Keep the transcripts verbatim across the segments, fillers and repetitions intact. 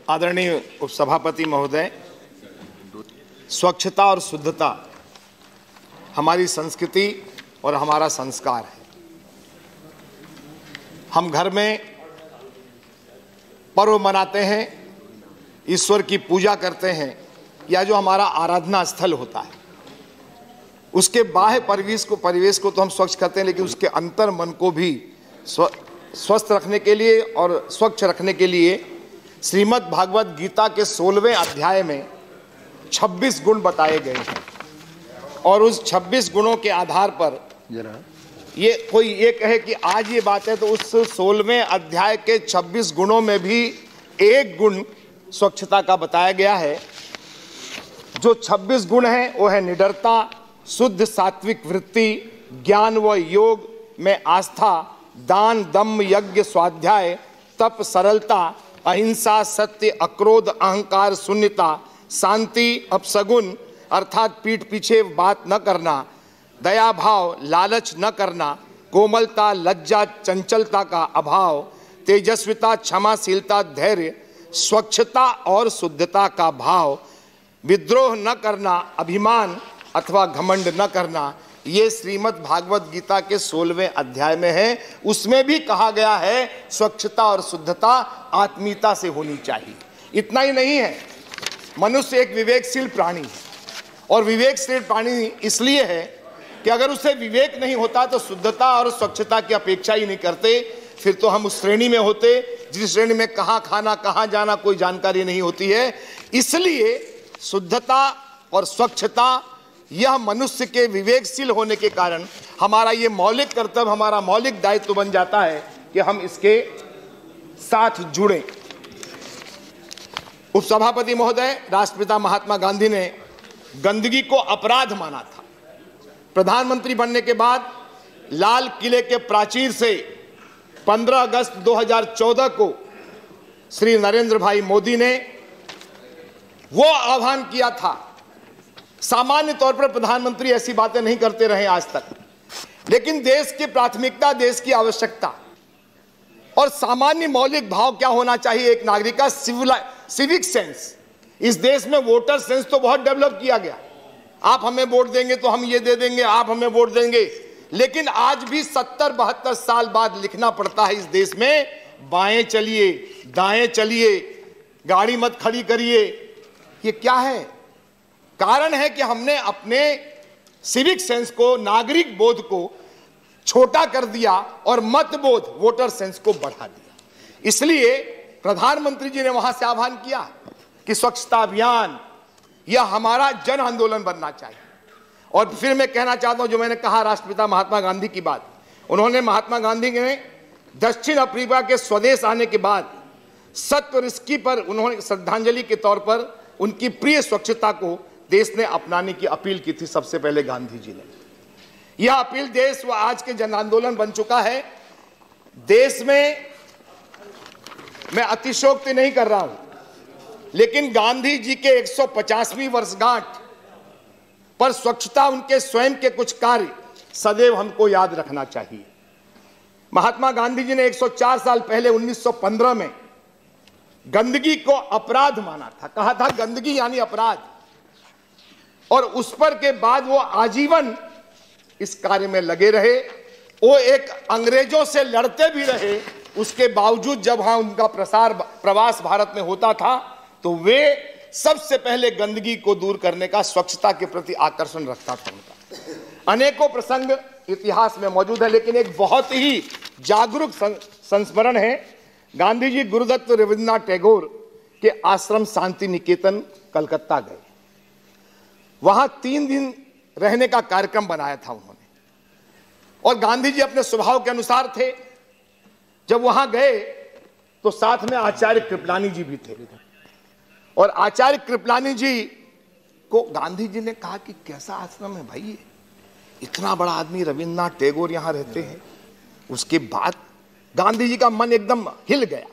आदरणीय उपसभापति महोदय, स्वच्छता और शुद्धता हमारी संस्कृति और हमारा संस्कार है। हम घर में पर्व मनाते हैं, ईश्वर की पूजा करते हैं, या जो हमारा आराधना स्थल होता है उसके बाह्य परिवेश को परिवेश को तो हम स्वच्छ करते हैं, लेकिन उसके अंतर मन को भी स्व स्वस्थ रखने के लिए और स्वच्छ रखने के लिए श्रीमद् भागवत गीता के सोलहवें अध्याय में छब्बीस गुण बताए गए हैं। और उस छब्बीस गुणों के आधार पर ये कोई ये कहे कि आज ये बात है, तो उस सोलहवें अध्याय के छब्बीस गुणों में भी एक गुण स्वच्छता का बताया गया है। जो छब्बीस गुण हैं वो है निडरता, शुद्ध सात्विक वृत्ति, ज्ञान व योग में आस्था, दान, दम, यज्ञ, स्वाध्याय, तप, सरलता, अहिंसा, सत्य, अक्रोध, अहंकार, शून्यता, शांति, अपसगुन अर्थात पीठ पीछे बात न करना, दया भाव, लालच न करना, कोमलता, लज्जा, चंचलता का अभाव, तेजस्विता, क्षमाशीलता, धैर्य, स्वच्छता और शुद्धता का भाव, विद्रोह न करना, अभिमान अथवा घमंड न करना। ये श्रीमद् भागवत गीता के सोलहवें अध्याय में है। उसमें भी कहा गया है स्वच्छता और शुद्धता आत्मीयता से होनी चाहिए। इतना ही नहीं है, मनुष्य एक विवेकशील प्राणी है, और विवेकशील प्राणी इसलिए है कि अगर उसे विवेक नहीं होता तो शुद्धता और स्वच्छता की अपेक्षा ही नहीं करते। फिर तो हम उस श्रेणी में होते जिस श्रेणी में कहाँ खाना, कहाँ जाना कोई जानकारी नहीं होती है। इसलिए शुद्धता और स्वच्छता यह मनुष्य के विवेकशील होने के कारण हमारा ये मौलिक कर्तव्य, हमारा मौलिक दायित्व बन जाता है कि हम इसके साथ जुड़ें। उपसभापति महोदय, राष्ट्रपिता महात्मा गांधी ने गंदगी को अपराध माना था। प्रधानमंत्री बनने के बाद लाल किले के प्राचीर से पंद्रह अगस्त दो हज़ार चौदह को श्री नरेंद्र भाई मोदी ने वो आह्वान किया था। सामान्य तौर पर प्रधानमंत्री ऐसी बातें नहीं करते रहे आज तक, लेकिन देश की प्राथमिकता, देश की आवश्यकता और सामान्य मौलिक भाव क्या होना चाहिए एक नागरिक का, सिविक सेंस। इस देश में वोटर सेंस तो बहुत डेवलप किया गया। आप हमें वोट देंगे तो हम ये दे देंगे, आप हमें वोट देंगे, लेकिन आज भी सत्तर बहत्तर साल बाद लिखना पड़ता है इस देश में, बाएं चलिए, दाएं चलिए, गाड़ी मत खड़ी करिए। ये क्या है? कारण है कि हमने अपने सिविक सेंस को, नागरिक बोध को छोटा कर दिया और मत बोध, वोटर सेंस को बढ़ा दिया। इसलिए प्रधानमंत्री जी ने वहां से आह्वान किया कि स्वच्छता अभियान यह हमारा जन आंदोलन बनना चाहिए। और फिर मैं कहना चाहता हूं, जो मैंने कहा राष्ट्रपिता महात्मा गांधी की बात, उन्होंने महात्मा गांधी ने दक्षिण अफ्रीका के स्वदेश आने के बाद सत्य और इसकी पर उन्होंने श्रद्धांजलि के तौर पर उनकी प्रिय स्वच्छता को देश ने अपनाने की अपील की थी। सबसे पहले गांधी जी ने यह अपील देश व आज के जन आंदोलन बन चुका है। देश में मैं अतिशयोक्ति नहीं कर रहा हूं, लेकिन गांधी जी के एक सौ पचासवीं वर्षगांठ पर स्वच्छता, उनके स्वयं के कुछ कार्य सदैव हमको याद रखना चाहिए। महात्मा गांधी जी ने एक सौ चार साल पहले उन्नीस सौ पंद्रह में गंदगी को अपराध माना था, कहा था गंदगी यानी अपराध, और उस पर के बाद वो आजीवन इस कार्य में लगे रहे। वो एक अंग्रेजों से लड़ते भी रहे, उसके बावजूद जब वहां उनका प्रसार प्रवास भारत में होता था तो वे सबसे पहले गंदगी को दूर करने का, स्वच्छता के प्रति आकर्षण रखता था उनका। अनेकों प्रसंग इतिहास में मौजूद है, लेकिन एक बहुत ही जागरूक संस्मरण है। गांधी जी गुरुदत्त रविन्द्रनाथ टैगोर के आश्रम शांति निकेतन कलकत्ता गए। वहां तीन दिन रहने का कार्यक्रम बनाया था उन्होंने, और गांधी जी अपने स्वभाव के अनुसार थे। जब वहां गए तो साथ में आचार्य कृपलानी जी भी थे, और आचार्य कृपलानी जी को गांधी जी ने कहा कि कैसा आश्रम है भाई ये, इतना बड़ा आदमी रविन्द्रनाथ टैगोर यहां रहते हैं। उसके बाद गांधी जी का मन एकदम हिल गया।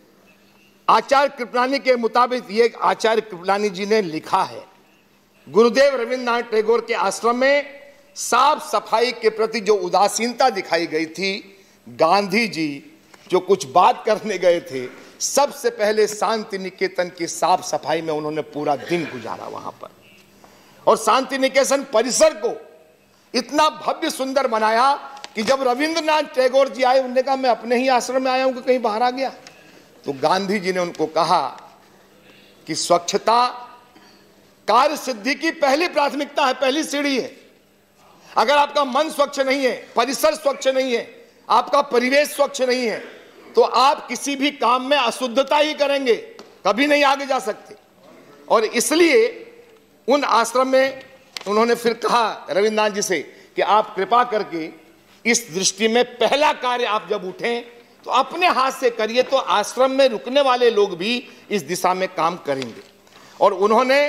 आचार्य कृपलानी के मुताबिक, ये आचार्य कृपलानी जी ने लिखा है, गुरुदेव रविन्द्रनाथ टैगोर के आश्रम में साफ सफाई के प्रति जो उदासीनता दिखाई गई थी, गांधी जी जो कुछ बात करने गए थे सबसे पहले शांति निकेतन की साफ सफाई में उन्होंने पूरा दिन गुजारा वहां पर, और शांति निकेतन परिसर को इतना भव्य सुंदर बनाया कि जब रविंद्रनाथ टैगोर जी आए, उन्होंने कहा मैं अपने ही आश्रम में आया हूं कि कहीं बाहर आ गया। तो गांधी जी ने उनको कहा कि स्वच्छता कार्य सिद्धि की पहली प्राथमिकता है, पहली सीढ़ी है। अगर आपका मन स्वच्छ नहीं है, परिसर स्वच्छ नहीं है, आपका परिवेश स्वच्छ नहीं है, तो आप किसी भी काम में अशुद्धता ही करेंगे, कभी नहीं आगे जा सकते। और इसलिए उन आश्रम में उन्होंने फिर कहा रविंद्रनाथ जी से कि आप कृपा करके इस दृष्टि में पहला कार्य आप जब उठें तो अपने हाथ से करिए, तो आश्रम में रुकने वाले लोग भी इस दिशा में काम करेंगे। और उन्होंने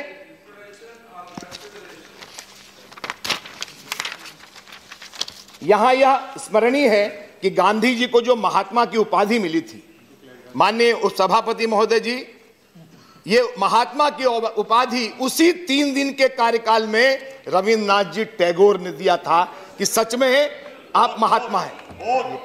यहां यह स्मरणीय है कि गांधी जी को जो महात्मा की उपाधि मिली थी, माननीय सभापति महोदय जी, ये महात्मा की उपाधि उसी तीन दिन के कार्यकाल में रविंद्रनाथ जी टैगोर ने दिया था कि सच में आप महात्मा हैं।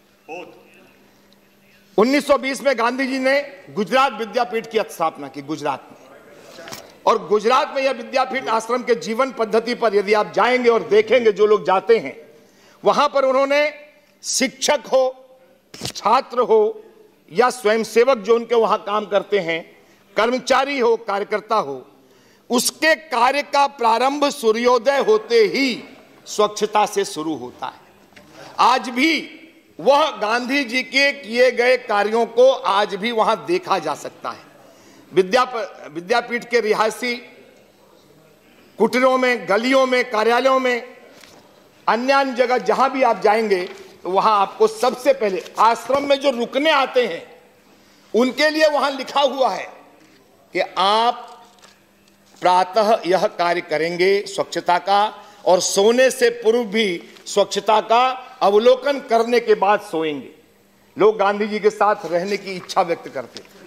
उन्नीस सौ बीस में गांधी जी ने गुजरात विद्यापीठ की स्थापना की गुजरात में, और गुजरात में यह विद्यापीठ आश्रम के जीवन पद्धति पर यदि आप जाएंगे और देखेंगे, जो लोग जाते हैं वहां पर, उन्होंने शिक्षक हो, छात्र हो या स्वयंसेवक जो उनके वहां काम करते हैं, कर्मचारी हो, कार्यकर्ता हो, उसके कार्य का प्रारंभ सूर्योदय होते ही स्वच्छता से शुरू होता है। आज भी वह गांधी जी के किए गए कार्यों को आज भी वहां देखा जा सकता है। विद्या विद्यापीठ के रिहायशी कुटीरों में, गलियों में, कार्यालयों में, अन्य अन्य जगह जहां भी आप जाएंगे तो वहां आपको सबसे पहले आश्रम में जो रुकने आते हैं उनके लिए वहां लिखा हुआ है कि आप प्रातः यह कार्य करेंगे स्वच्छता का, और सोने से पूर्व भी स्वच्छता का अवलोकन करने के बाद सोएंगे। लोग गांधी जी के साथ रहने की इच्छा व्यक्त करते थे,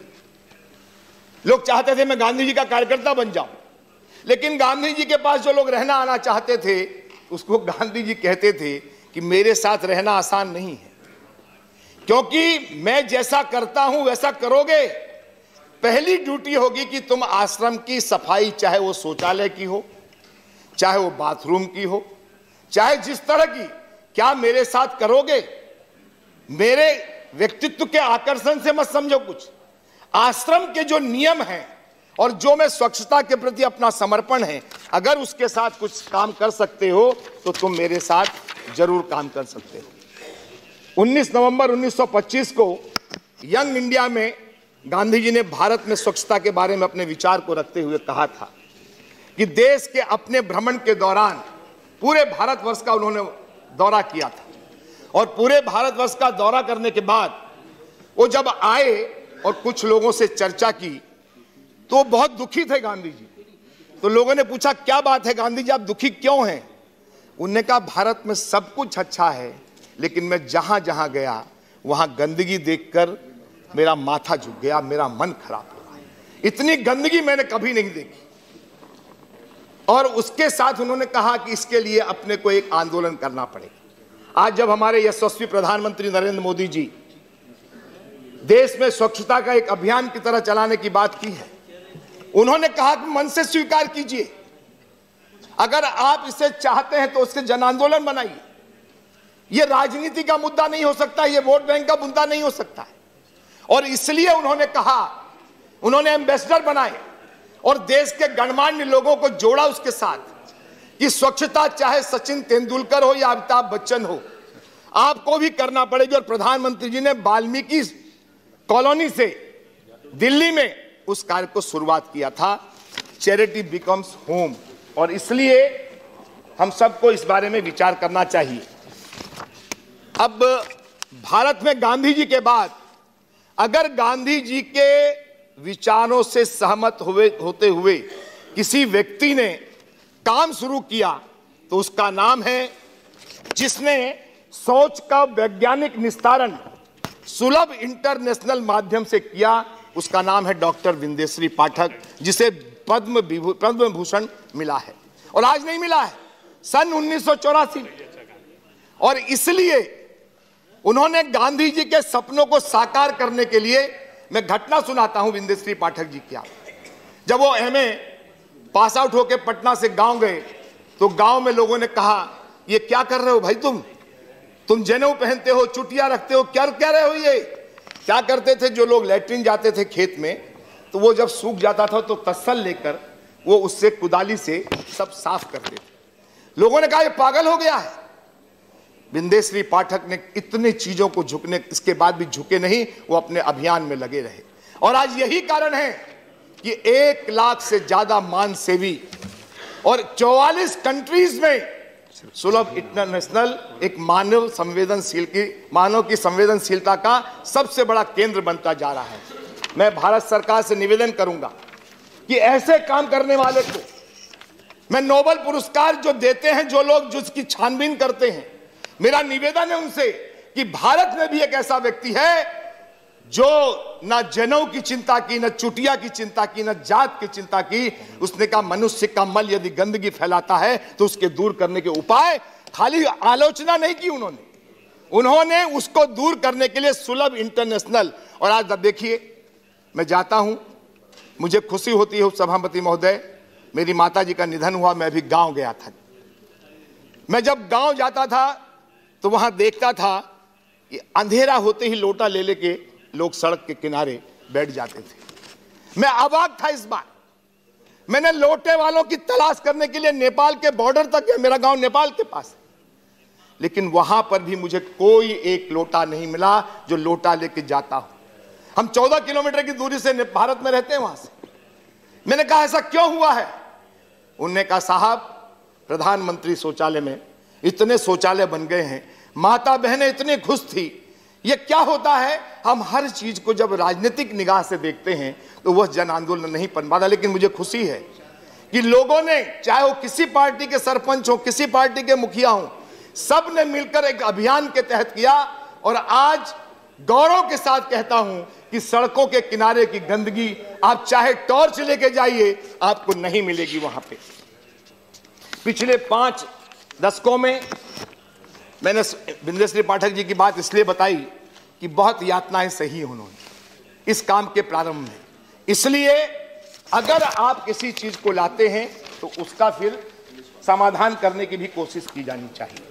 लोग चाहते थे मैं गांधी जी का कार्यकर्ता बन जाऊं, लेकिन गांधी जी के पास जो लोग रहना आना चाहते थे उसको गांधी जी कहते थे कि मेरे साथ रहना आसान नहीं है, क्योंकि मैं जैसा करता हूं वैसा करोगे। पहली ड्यूटी होगी कि तुम आश्रम की सफाई, चाहे वो शौचालय की हो, चाहे वो बाथरूम की हो, चाहे जिस तरह की, क्या मेरे साथ करोगे? मेरे व्यक्तित्व के आकर्षण से मत समझो कुछ, आश्रम के जो नियम हैं और जो मैं स्वच्छता के प्रति अपना समर्पण है, अगर उसके साथ कुछ काम कर सकते हो तो तुम मेरे साथ जरूर काम कर सकते हो। उन्नीस नवंबर उन्नीस सौ पच्चीस को यंग इंडिया में गांधी जी ने भारत में स्वच्छता के बारे में अपने विचार को रखते हुए कहा था कि देश के अपने भ्रमण के दौरान पूरे भारतवर्ष का उन्होंने दौरा किया था, और पूरे भारतवर्ष का दौरा करने के बाद वो जब आए और कुछ लोगों से चर्चा की तो बहुत दुखी थे गांधी जी। तो लोगों ने पूछा क्या बात है गांधी जी, आप दुखी क्यों हैं? उन्होंने कहा भारत में सब कुछ अच्छा है, लेकिन मैं जहां जहां गया वहां गंदगी देखकर मेरा माथा झुक गया, मेरा मन खराब हो रहा है, इतनी गंदगी मैंने कभी नहीं देखी। और उसके साथ उन्होंने कहा कि इसके लिए अपने को एक आंदोलन करना पड़ेगा। आज जब हमारे यशस्वी प्रधानमंत्री नरेंद्र मोदी जी देश में स्वच्छता का एक अभियान की तरह चलाने की बात की है, उन्होंने कहा कि मन से स्वीकार कीजिए, अगर आप इसे चाहते हैं तो उसके जन आंदोलन बनाइए। यह राजनीति का मुद्दा नहीं हो सकता, यह वोट बैंक का मुद्दा नहीं हो सकता है। और इसलिए उन्होंने कहा, उन्होंने एम्बेसडर बनाए और देश के गणमान्य लोगों को जोड़ा उसके साथ कि स्वच्छता चाहे सचिन तेंदुलकर हो या अमिताभ बच्चन हो, आपको भी करना पड़ेगी। और प्रधानमंत्री जी ने वाल्मीकि कॉलोनी से दिल्ली में उस कार्य को शुरुआत किया था, चैरिटी बिकम्स होम। और इसलिए हम सबको इस बारे में विचार करना चाहिए। अब भारत में गांधी जी के बाद अगर गांधी जी के विचारों से सहमत हुए होते हुए किसी व्यक्ति ने काम शुरू किया तो उसका नाम है, जिसने सोच का वैज्ञानिक निस्तारण सुलभ इंटरनेशनल माध्यम से किया, उसका नाम है डॉक्टर विंदेश्वरी पाठक, जिसे पद्म पद्म भूषण मिला है और आज नहीं मिला है, सन उन्नीस सौ चौरासी में। और इसलिए उन्होंने गांधी जी के सपनों को साकार करने के लिए मैं घटना सुनाता हूं बिंदेश्री पाठक जी की। आप जब वो एमए पास आउट होकर पटना से गांव गए तो गांव में लोगों ने कहा, ये क्या कर रहे हो भाई, तुम तुम जनेऊ पहनते हो, चुटिया रखते हो, क्या क्या रहे हो। ये क्या करते थे, जो लोग लैट्रिन जाते थे खेत में, तो वो जब सूख जाता था तो तस्सल लेकर वो उससे कुदाली से सब साफ करते थे। लोगों ने कहा ये पागल हो गया है। बिंदेश्री पाठक ने इतने चीजों को झुकने, इसके बाद भी झुके नहीं, वो अपने अभियान में लगे रहे। और आज यही कारण है कि एक लाख से ज्यादा मान सेवी और चौवालीस कंट्रीज में सुलभ इंटरनेशनल एक मानव संवेदनशील की मानव की संवेदनशीलता का सबसे बड़ा केंद्र बनता जा रहा है। मैं भारत सरकार से निवेदन करूंगा कि ऐसे काम करने वाले को मैं नोबेल पुरस्कार जो देते हैं, जो लोग जिसकी छानबीन करते हैं, मेरा निवेदन है उनसे कि भारत में भी एक ऐसा व्यक्ति है जो न जनेऊ की चिंता की, न चुटिया की चिंता की, न जात की चिंता की। उसने कहा मनुष्य का मल यदि गंदगी फैलाता है तो उसके दूर करने के उपाय, खाली आलोचना नहीं की उन्होंने, उन्होंने उसको दूर करने के लिए सुलभ इंटरनेशनल। और आज देखिए, मैं जाता हूं, मुझे खुशी होती है सभापति महोदय, मेरी माता जी का निधन हुआ, मैं भी गांव गया था। मैं जब गांव जाता था तो वहां देखता था कि अंधेरा होते ही लोटा ले लेके लोग सड़क के किनारे बैठ जाते थे। मैं अवाक था इस बार। मैंने लोटे वालों की तलाश करने के लिए नेपाल के बॉर्डर तक गया, मेरा गांव नेपाल के पास है, लेकिन वहां पर भी मुझे कोई एक लोटा नहीं मिला जो लोटा लेके जाता हो। हम चौदह किलोमीटर की दूरी से भारत में रहते हैं वहां से। मैंने कहा ऐसा क्यों हुआ है? उन्होंने कहा साहब, प्रधानमंत्री शौचालय में इतने शौचालय बन गए हैं, माता बहनें इतनी खुश थी। ये क्या होता है, हम हर चीज को जब राजनीतिक निगाह से देखते हैं तो वह जन आंदोलन नहीं बन पाता। लेकिन मुझे खुशी है कि लोगों ने, चाहे वो किसी पार्टी के सरपंच हो, किसी पार्टी के मुखिया हो, सब ने मिलकर एक अभियान के तहत किया। और आज गौरव के साथ कहता हूं कि सड़कों के किनारे की गंदगी आप चाहे टॉर्च लेके जाइए, आपको नहीं मिलेगी वहां पे। पिछले पांच दशकों में मैंने बिंदेश्री पाठक जी की बात इसलिए बताई कि बहुत यातनाएं सही उन्होंने इस काम के प्रारंभ में। इसलिए अगर आप किसी चीज को लाते हैं तो उसका फिर समाधान करने की भी कोशिश की जानी चाहिए।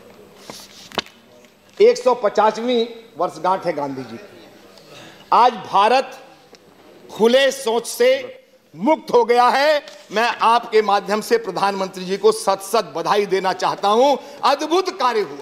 एक सौ पचासवीं वर्षगांठ है गांधी जी की। आज भारत खुले सोच से मुक्त हो गया है। मैं आपके माध्यम से प्रधानमंत्री जी को सत सत बधाई देना चाहता हूं। अद्भुत कार्य हुआ।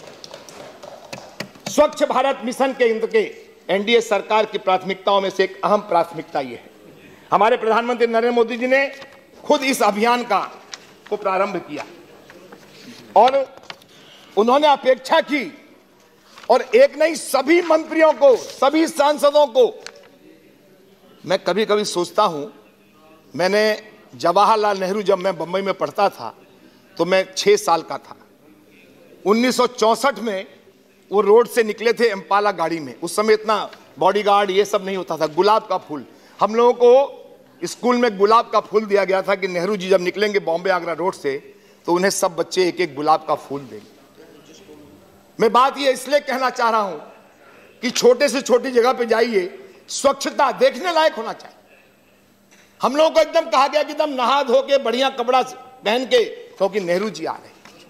स्वच्छ भारत मिशन के केंद्र के एनडीए सरकार की प्राथमिकताओं में से एक अहम प्राथमिकता यह है। हमारे प्रधानमंत्री नरेंद्र मोदी जी ने खुद इस अभियान का को प्रारंभ किया और उन्होंने अपेक्षा की, और एक नहीं सभी मंत्रियों को, सभी सांसदों को। मैं कभी कभी सोचता हूं, मैंने जवाहरलाल नेहरू, जब मैं बंबई में पढ़ता था तो मैं छह साल का था। उन्नीस सौ चौसठ में वो रोड से निकले थे इम्पाला गाड़ी में। उस समय इतना बॉडीगार्ड ये सब नहीं होता था। गुलाब का फूल, हम लोगों को स्कूल में गुलाब का फूल दिया गया था कि नेहरू जी जब निकलेंगे बॉम्बे आगरा रोड से तो उन्हें सब बच्चे एक एक गुलाब का फूल देंगे। मैं बात ये इसलिए कहना चाह रहा हूं कि छोटे से छोटी जगह पे जाइए, स्वच्छता देखने लायक होना चाहिए। हम लोगों को एकदम कहा गया कि एकदम नहा धो के बढ़िया कपड़ा पहन के, क्योंकि नेहरू जी आ रहे।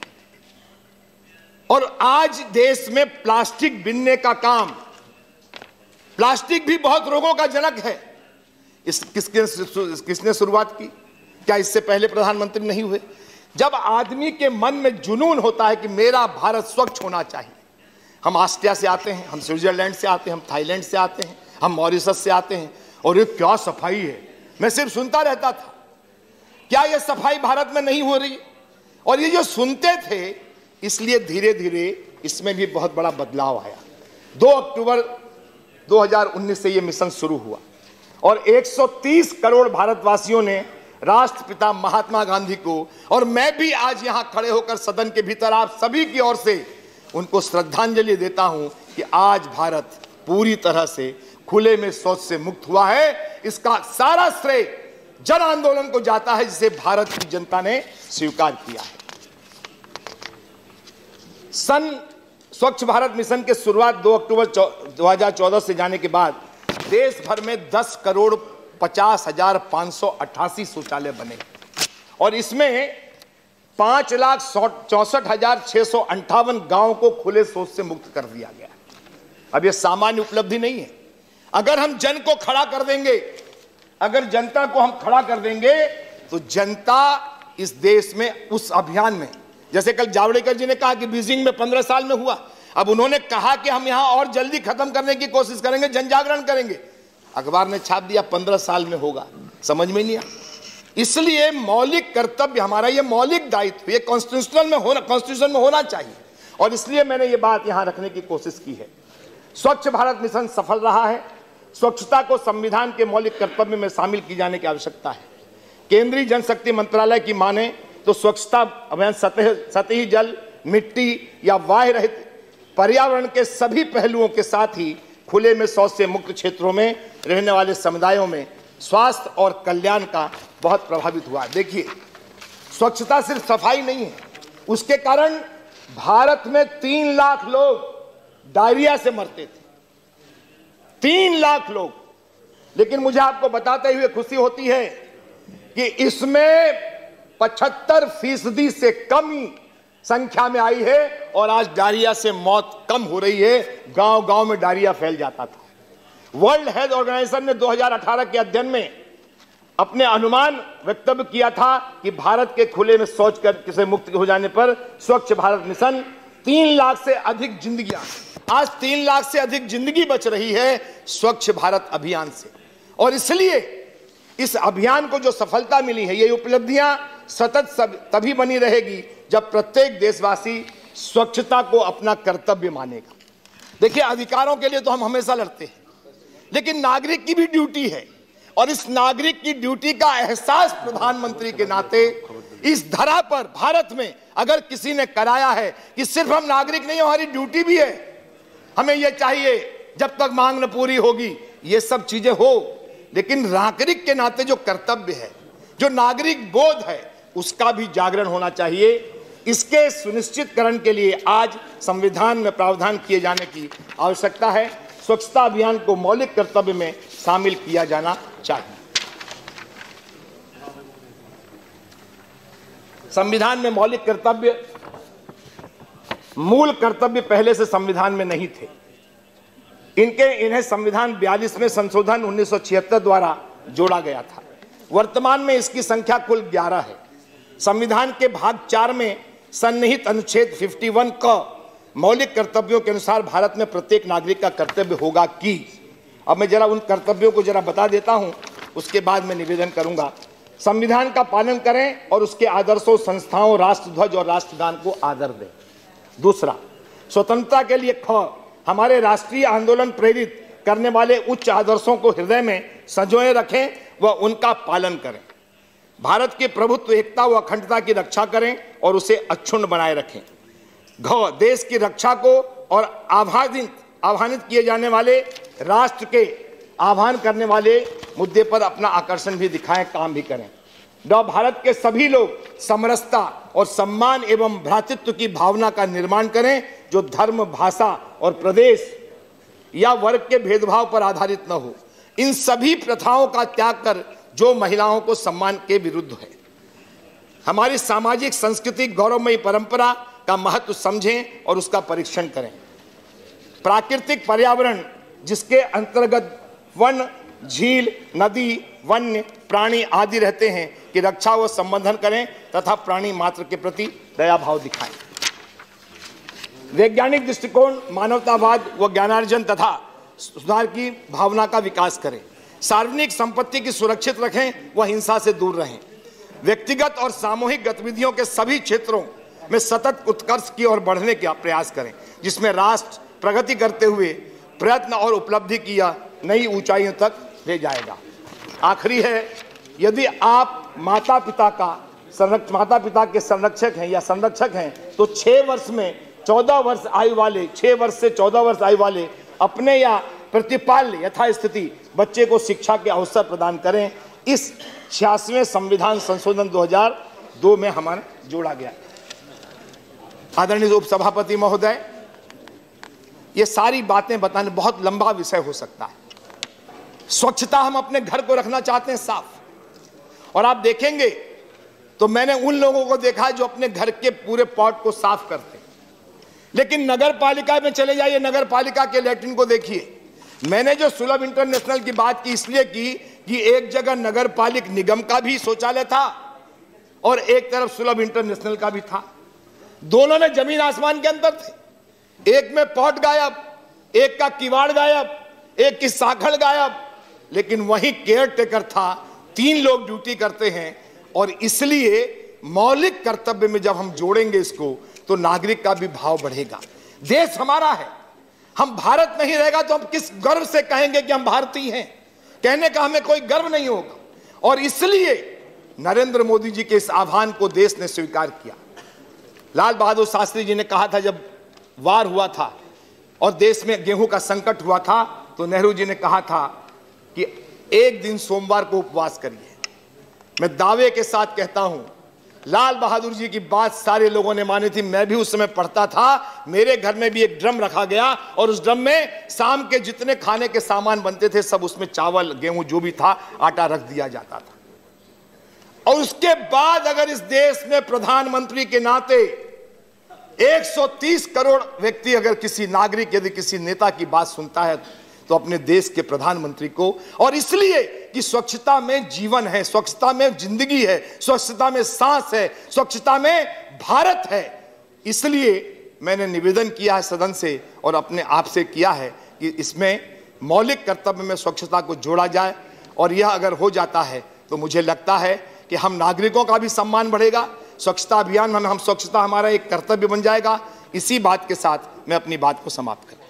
और आज देश में प्लास्टिक बिनने का काम, प्लास्टिक भी बहुत रोगों का जनक है। इस किसके किसने शुरुआत की? क्या इससे पहले प्रधानमंत्री नहीं हुए? जब आदमी के मन में जुनून होता है कि मेरा भारत स्वच्छ होना चाहिए। हम ऑस्ट्रिया से आते हैं, हम स्विट्जरलैंड से आते हैं, हम थाईलैंड से आते हैं, हम मॉरिशस से आते हैं, और ये क्या सफाई है। मैं सिर्फ सुनता रहता था, क्या ये सफाई भारत में नहीं हो रही? और ये जो सुनते थे, इसलिए धीरे धीरे इसमें भी बहुत बड़ा बदलाव आया। दो अक्टूबर दो हज़ार उन्नीस से ये मिशन शुरू हुआ और एक सौ तीस करोड़ भारतवासियों ने राष्ट्रपिता महात्मा गांधी को, और मैं भी आज यहां खड़े होकर सदन के भीतर आप सभी की ओर से उनको श्रद्धांजलि देता हूं कि आज भारत पूरी तरह से खुले में शौच से मुक्त हुआ है। इसका सारा श्रेय जन आंदोलन को जाता है जिसे भारत की जनता ने स्वीकार किया है। सन स्वच्छ भारत मिशन के शुरुआत दो अक्टूबर दो हज़ार चौदह से जाने के बाद देश भर में दस करोड़ पचास हजार पांच सौ अट्ठासी शौचालय बने और इसमें पांच लाख चौसठ हजार छह सौ अंठावन गांव को खुले शौच से मुक्त कर दिया गया। अब यह सामान्य उपलब्धि नहीं है। अगर हम जन को खड़ा कर देंगे, अगर जनता को हम खड़ा कर देंगे तो जनता इस देश में उस अभियान में, जैसे कल जावड़ेकर जी ने कहा कि बीजिंग में पंद्रह साल में हुआ, अब उन्होंने कहा कि हम यहां और जल्दी खत्म करने की कोशिश करेंगे, जन जागरण करेंगे। अखबार ने छाप दिया पंद्रह साल में होगा, समझ में नहीं आया। इसलिए मौलिक कर्तव्य हमारा, ये मौलिक दायित्व, ये कॉन्स्टिट्यूशनल में होना, कॉन्स्टिट्यूशन में होना चाहिए और इसलिए मैंने ये बात यहां रखने की कोशिश की है। स्वच्छ भारत मिशन सफल रहा है। स्वच्छता को संविधान के मौलिक कर्तव्य में शामिल की जाने की आवश्यकता है। केंद्रीय जल शक्ति मंत्रालय की माने तो स्वच्छता अभियान सतह सतही जल, मिट्टी या वायु रहित पर्यावरण के सभी पहलुओं के साथ ही खुले में शौच से मुक्त क्षेत्रों में रहने वाले समुदायों में स्वास्थ्य और कल्याण का बहुत प्रभावित हुआ। देखिए, स्वच्छता सिर्फ सफाई नहीं है, उसके कारण भारत में तीन लाख लोग डायरिया से मरते थे, तीन लाख लोग। लेकिन मुझे आपको बताते हुए खुशी होती है कि इसमें पचहत्तर फीसदी से कम ही संख्या में आई है और आज डायरिया से मौत कम हो रही है। गांव गांव में डायरिया फैल जाता था। वर्ल्ड हेल्थ ऑर्गेनाइजेशन ने दो हज़ार अठारह के अध्ययन में अपने अनुमान वक्तव्य किया था कि भारत के खुले में शौच से मुक्त हो जाने पर स्वच्छ भारत मिशन तीन लाख से अधिक जिंदगियां, आज तीन लाख से अधिक जिंदगी बच रही है स्वच्छ भारत अभियान से। और इसलिए इस अभियान को जो सफलता मिली है, ये उपलब्धियां सतत तभी बनी रहेगी जब प्रत्येक देशवासी स्वच्छता को अपना कर्तव्य मानेगा। देखिए, अधिकारों के लिए तो हम हमेशा लड़ते हैं, लेकिन नागरिक की भी ड्यूटी है और इस नागरिक की ड्यूटी का एहसास प्रधानमंत्री के नाते इस धरा पर भारत में अगर किसी ने कराया है कि सिर्फ हम नागरिक नहीं, हमारी ड्यूटी भी है। हमें यह चाहिए जब तक मांग न पूरी होगी ये सब चीजें हो, लेकिन नागरिक के नाते जो कर्तव्य है, जो नागरिक बोध है, उसका भी जागरण होना चाहिए। इसके सुनिश्चितकरण के लिए आज संविधान में प्रावधान किए जाने की आवश्यकता है। स्वच्छता अभियान को मौलिक कर्तव्य में शामिल किया जाना चाहिए। संविधान में मौलिक कर्तव्य, मूल कर्तव्य पहले से संविधान में नहीं थे। इनके इन्हें संविधान बयालीस में संशोधन उन्नीस सौ छिहत्तर द्वारा जोड़ा गया था। वर्तमान में इसकी संख्या कुल ग्यारह है। संविधान के भाग चार में सन्निहित अनुच्छेद इक्यावन क मौलिक कर्तव्यों के अनुसार भारत में प्रत्येक नागरिक का कर्तव्य होगा कि, अब मैं जरा उन कर्तव्यों को जरा बता देता हूं, उसके बाद मैं निवेदन करूंगा। संविधान का पालन करें और उसके आदर्शों, संस्थाओं, राष्ट्रध्वज और राष्ट्रगान को आदर दें। दूसरा, स्वतंत्रता के लिए ख हमारे राष्ट्रीय आंदोलन प्रेरित करने वाले उच्च आदर्शों को हृदय में संजोए रखें व उनका पालन करें। भारत के प्रभुत्व, एकता व अखंडता की रक्षा करें और उसे अक्षुण्ण बनाए रखें। घ देश की रक्षा को और आह्वानित आह्वानित किए जाने वाले राष्ट्र के आह्वान करने वाले मुद्दे पर अपना आकर्षण भी दिखाएं, काम भी करें। ड भारत के सभी लोग समरसता और सम्मान एवं भ्रातृत्व की भावना का निर्माण करें जो धर्म, भाषा और प्रदेश या वर्ग के भेदभाव पर आधारित न हो। इन सभी प्रथाओं का त्याग कर जो महिलाओं को सम्मान के विरुद्ध है। हमारी सामाजिक, सांस्कृतिक, गौरवमयी परंपरा का महत्व समझें और उसका परीक्षण करें। प्राकृतिक पर्यावरण जिसके अंतर्गत वन, झील, नदी, वन्य प्राणी आदि रहते हैं कि रक्षा व संवर्धन करें तथा प्राणी मात्र के प्रति दया भाव दिखाएं। वैज्ञानिक दृष्टिकोण, मानवतावाद व ज्ञानार्जन तथा सुधार की भावना का विकास करें। सार्वजनिक संपत्ति की सुरक्षित रखें व हिंसा से दूर रहें। व्यक्तिगत और सामूहिक गतिविधियों के सभी क्षेत्रों में सतत उत्कर्ष की ओर बढ़ने का प्रयास करें, जिसमें राष्ट्र प्रगति करते हुए प्रयत्न और उपलब्धि की नई ऊंचाइयों तक ले जाएगा। आखिरी है, यदि आप माता पिता का संरक्षक माता पिता के संरक्षक हैं या संरक्षक हैं तो छह वर्ष में चौदह वर्ष आयु वाले छह वर्ष से चौदह वर्ष आयु वाले अपने या प्रतिपाल्य यथास्थिति बच्चे को शिक्षा के अवसर प्रदान करें। इस छियासवें संविधान संशोधन दो हज़ार दो में हमारा जोड़ा गया। आदरणीय उपसभापति महोदय, ये सारी बातें बताने बहुत लंबा विषय हो सकता है, स्वच्छता हम अपने घर को रखना चाहते हैं साफ, और आप देखेंगे तो मैंने उन लोगों को देखा है जो अपने घर के पूरे पॉट को साफ करते हैं, लेकिन नगर पालिका में चले जाइए, नगर पालिका के लैट्रिन को देखिए। मैंने जो सुलभ इंटरनेशनल की बात की इसलिए की कि एक जगह नगर पालिक निगम का भी शौचालय था और एक तरफ सुलभ इंटरनेशनल का भी था। दोनों में जमीन आसमान के अंतर थे। एक में पॉट गायब, एक का किवाड़ गायब, एक की साखड़ गायब, लेकिन वहीं केयर टेकर था। तीन लोग ड्यूटी करते हैं, और इसलिए मौलिक कर्तव्य में जब हम जोड़ेंगे इसको तो नागरिक का भी भाव बढ़ेगा। देश हमारा है, हम भारत नहीं रहेगा तो हम किस गर्व से कहेंगे कि हम भारतीय हैं? कहने का हमें कोई गर्व नहीं होगा। और इसलिए नरेंद्र मोदी जी के इस आह्वान को देश ने स्वीकार किया। लाल बहादुर शास्त्री जी ने कहा था, जब वार हुआ था और देश में गेहूं का संकट हुआ था, तो नेहरू जी ने कहा था कि एक दिन सोमवार को उपवास करिए। मैं दावे के साथ कहता हूं, लाल बहादुर जी की बात सारे लोगों ने मानी थी। मैं भी उस समय पढ़ता था, मेरे घर में भी एक ड्रम रखा गया और उस ड्रम में शाम के जितने खाने के सामान बनते थे सब उसमें चावल गेहूं जो भी था आटा रख दिया जाता था। और उसके बाद अगर इस देश में प्रधानमंत्री के नाते एक सौ तीस करोड़ व्यक्ति अगर किसी नागरिक यदि किसी नेता की बात सुनता है तो अपने देश के प्रधानमंत्री को, और इसलिए कि स्वच्छता में जीवन है, स्वच्छता में जिंदगी है, स्वच्छता में सांस है, स्वच्छता में भारत है। इसलिए मैंने निवेदन किया है सदन से और अपने आप से किया है कि इसमें मौलिक कर्तव्य में स्वच्छता को जोड़ा जाए, और यह अगर हो जाता है तो मुझे लगता है कि हम नागरिकों का भी सम्मान बढ़ेगा। स्वच्छता अभियान में हम स्वच्छता हमारा एक कर्तव्य बन जाएगा। इसी बात के साथ मैं अपनी बात को समाप्त करूं।